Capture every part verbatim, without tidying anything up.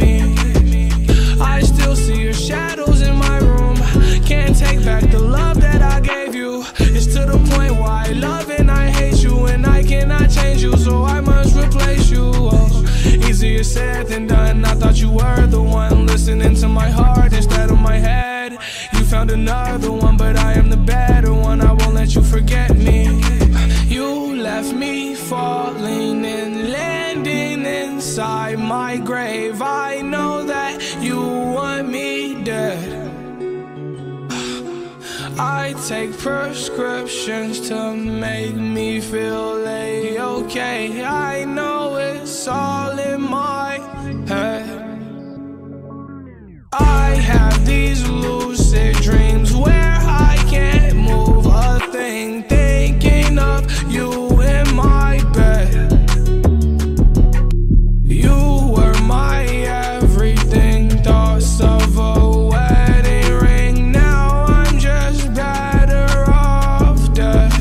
me. I still see your shadows in my room. Can't take back the love that I gave you. It's to the point where I love and I hate you, and I cannot change you, so I must replace you. Oh, easier said than done. I thought you were the one listening to my heart instead of my head. You found another one, but I am the better one. I won't let you forget me. You left me falling and landing inside my grave. I know that you want me dead. I take prescriptions to make me feel A-okay. I know it's all in my head. I have these lucid dreams where I can't move a thing, thinking of you in my bed. You were my everything, thoughts of a wedding ring. Now I'm just better off dead.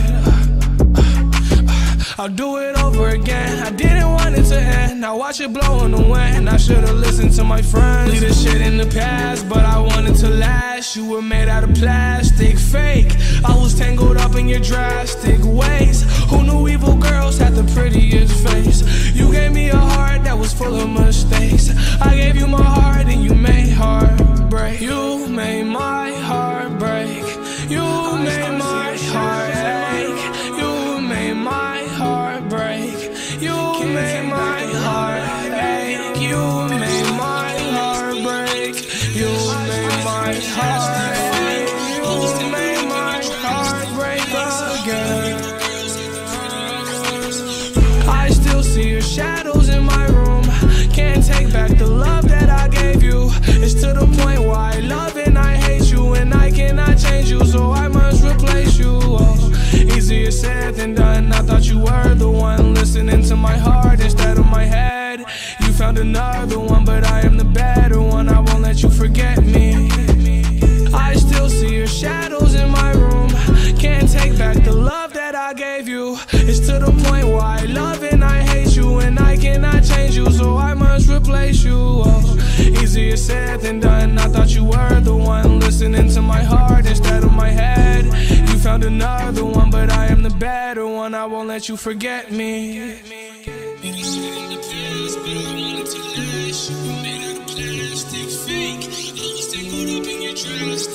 I'll do it over again. I didn't want it to end. Now watch it blow in the wind. I should've listened to my friends. Leave this shit in the past, but I wanted to last. You were made out of plastic, fake. I was tangled up in your drastic ways. Who knew evil girls had the prettiest face? You gave me a heart that was full of mistakes. I gave you my heart and you made heartbreak. You made my heart break. You made my heart ache. You made my heart break. You made my heart ache. You made my heart break. You made my heart ache. You made my heart break again. I still see your shadows in my room. Can't take back the love that I gave you. It's to the point where I love and I hate you, and I cannot change you, so I must replace you. Oh, easier said than done. I thought you were the one listening to my heart instead of my head. You found another one, but I am the better one. I won't let you forget me. I still see your shadows in my room. Can't take back the love that I gave you. It's to the point where I love and I hate you, and I cannot change you, so I must replace you. Oh, easier said than done. I thought you were the one listening to my heart instead of my head. You found another one, but I am the better one. I won't let you forget me. Made out of plastic, fake. I was tangled up in your dress.